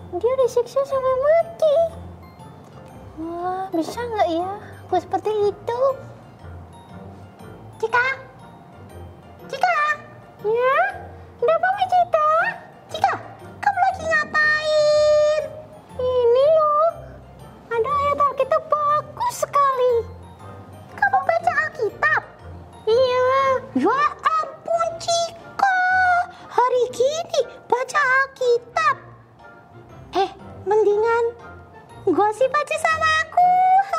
Dia disiksa sampai mati. Wah, bisa nggak ya aku seperti itu? Cika? Cika? Ya? Kenapa Mbak Cita? Cika, kamu lagi ngapain? Ini loh, ada ayat Alkitab bagus sekali. Kamu baca Alkitab? Iya. Ya ampun Cika, hari gini baca Alkitab. Mendingan gosip aja sama aku.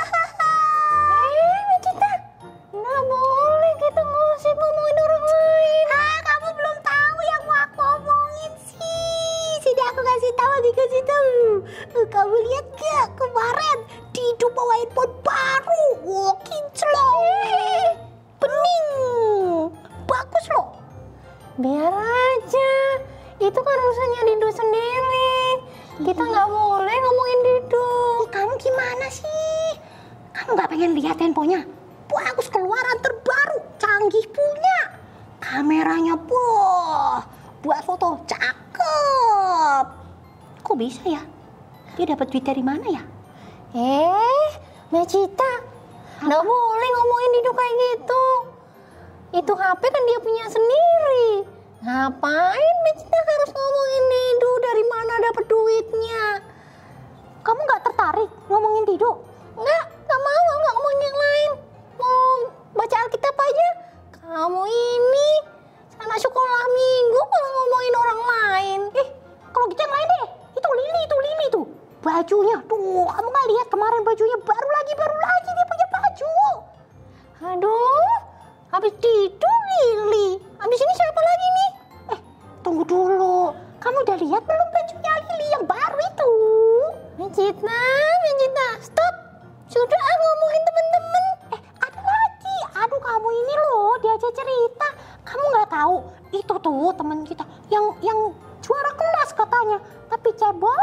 Mbak Cita, nggak boleh kita gosip ngomongin orang lain. Kamu belum tahu yang mau aku omongin sih. Sini aku kasih tahu, kamu lihat gak kemarin Dido bawa handphone baru. Wah, kinclong, bening, bagus loh. Biar aja, itu kan urusannya Dido sendiri. Kita nggak boleh ngomongin Dido. Kamu gimana sih? Kamu nggak pengen lihat handphonenya? Bagus, keluaran terbaru, canggih punya. Kameranya buat foto cakep. Kok bisa ya? Dia dapat duit dari mana ya? Mbak Cita, nggak boleh ngomongin Dido kayak gitu. Itu HP kan dia punya sendiri. Ngapain Mbak Cita harus ngomongin Dido, dari mana dapat duitnya? Kamu nggak tertarik ngomongin Dido? Nggak mau ngomongin yang lain. Mau baca Alkitab aja. Kamu ini anak sekolah minggu malah ngomongin orang lain. Kalau gitu yang lain deh. Itu Lili tuh. Bajunya, tuh kamu nggak lihat kemarin bajunya baru lagi dia punya baju. Aduh, habis Dido Lili. Habis ini siapa lagi nih? Tunggu dulu. Kamu udah lihat belum bajunya Lili yang baru itu? Mencita, stop. Sudah ngomongin temen-temen. Ada lagi. Aduh, kamu ini loh diajak cerita. Kamu nggak tahu itu tuh teman kita yang juara kelas katanya, tapi cebol.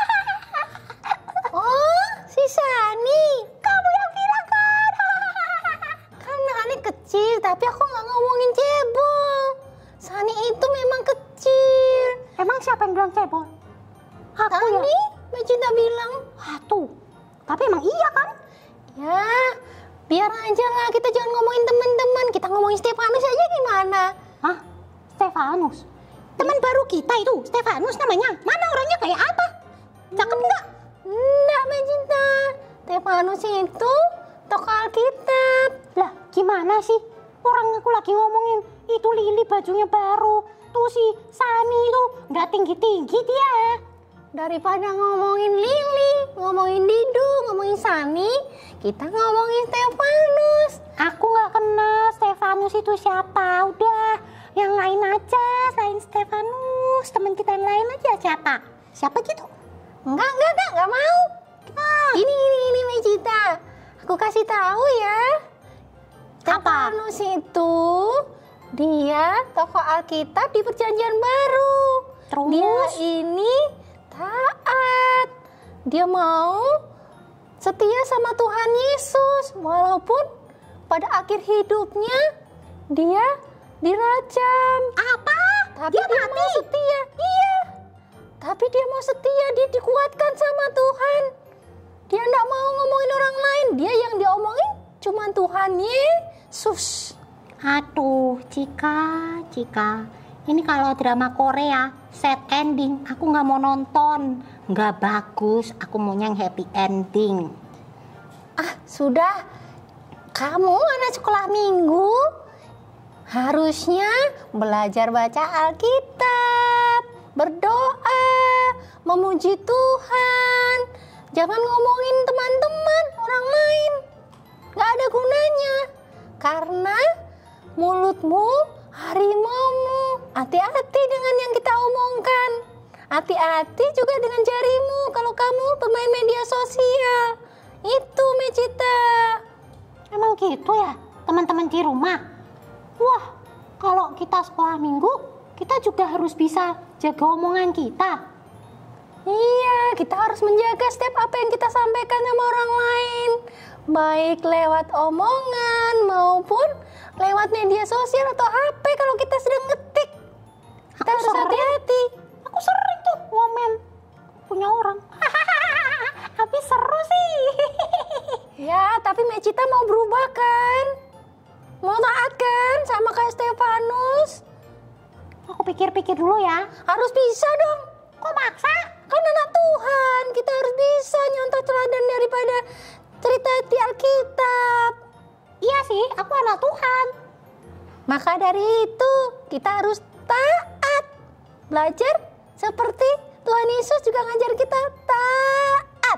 Oh, si Sani. Kamu yang bilang kan? Karena Ani kecil, tapi aku nggak ngomongin cebol. Sani itu memang kecil. Emang siapa yang bilang cebol? Aku ya? Mbak Cinta bilang. Tuh. Tapi emang iya kan? Ya, biar aja lah, kita jangan ngomongin teman-teman. Kita ngomongin Stefanus aja gimana? Hah? Stefanus? Teman baru kita itu, Stefanus namanya. Mana orangnya kayak apa? Cakep nggak? Enggak, Mbak Cinta. Stefanus itu tokoh Alkitab. Lah, gimana sih? Orang aku lagi ngomongin itu Lili bajunya baru. Tuh si Sani itu nggak tinggi-tinggi dia. Daripada ngomongin Lili, ngomongin Dido, ngomongin Sani, kita ngomongin Stefanus. Aku nggak kenal Stefanus itu siapa. Udah, yang lain aja selain Stefanus. Teman kita yang lain aja siapa? Siapa gitu? Enggak mau. Ini Mejita. Aku kasih tahu ya. Stefanus itu dia tokoh Alkitab di Perjanjian Baru. Terus? Dia ini taat. Dia mau setia sama Tuhan Yesus walaupun pada akhir hidupnya dia dirajam. Apa? Tapi dia mau setia. Iya. Tapi dia mau setia, dia dikuatkan sama Tuhan. Dia enggak mau ngomongin orang lain. Dia yang diomongin cuma Tuhan Yesus. Aduh, Cika. Ini kalau drama Korea, sad ending, aku nggak mau nonton. Nggak bagus, aku maunya yang happy ending. Sudah. Kamu anak sekolah minggu, harusnya belajar baca Alkitab, berdoa, memuji Tuhan. Jangan ngomongin teman-teman, orang lain. Nggak ada gunanya. Karena mulutmu harimaumu. Hati-hati dengan yang kita omongkan. Hati-hati juga dengan jarimu kalau kamu pemain media sosial. Itu Mejita. Emang gitu ya teman-teman di rumah? Wah, kalau kita sekolah minggu, kita juga harus bisa jaga omongan kita. Iya, kita harus menjaga setiap apa yang kita sampaikan sama orang lain. Baik lewat omongan maupun lewat media sosial atau HP kalau kita sedang ngetik. Kita harus hati-hati. Aku sering tuh ngomen. punya orang. Tapi seru sih. Ya, tapi Mecita mau berubah kan? Mau taat kan sama kayak Stefanus? Aku pikir-pikir dulu ya. Harus bisa dong. Kok maksa? Kan anak Tuhan, kita harus bisa nyontoh teladan daripada cerita di Alkitab. Iya sih, aku anak Tuhan. Maka dari itu, kita harus taat. Belajar seperti Tuhan Yesus juga ngajar kita taat.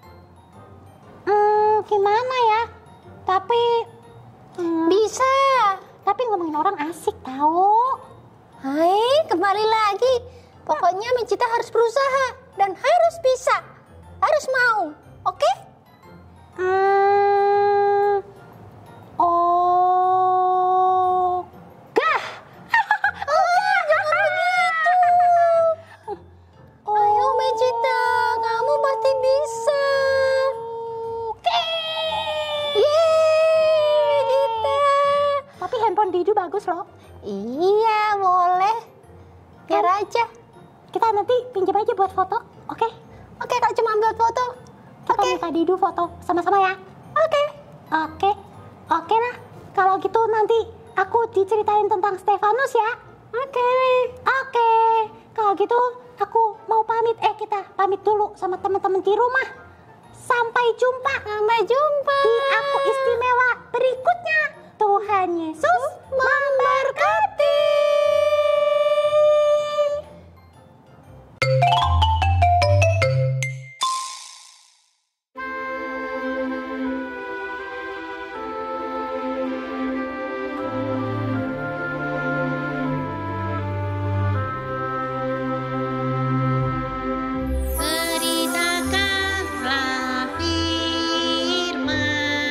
Gimana ya? Tapi bisa. Tapi ngomongin orang asik tahu. Hai, kembali lagi. Pokoknya Mecita harus berusaha dan harus bisa. Harus mau. Oke? Gah. Jangan begitu. Ayo Mecita, kamu pasti bisa. Oke. Yeay, kita. Tapi handphone Didu bagus loh. Iya, boleh. Biar aja. Kita nanti pinjam aja buat foto, oke? Oke, Kak, cuma buat foto. Kita minta Didu foto sama-sama ya. Oke lah. Kalau gitu nanti aku diceritain tentang Stefanus ya. Oke. Kalau gitu aku mau pamit. Kita pamit dulu sama teman-teman di rumah. Sampai jumpa. Di Aku Istimewa berikutnya. Tuhan Yesus memberkati. Beritakanlah firman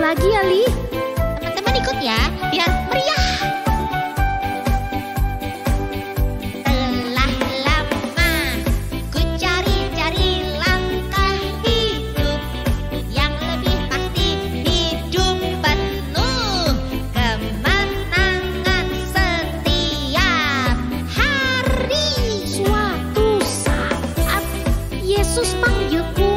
lagi ya, Li. Teman-teman ikut ya, biar meriah. Telah lama ku cari-cari langkah hidup yang lebih pasti, hidup penuh kemenangan setiap hari. Suatu saat Yesus panggilku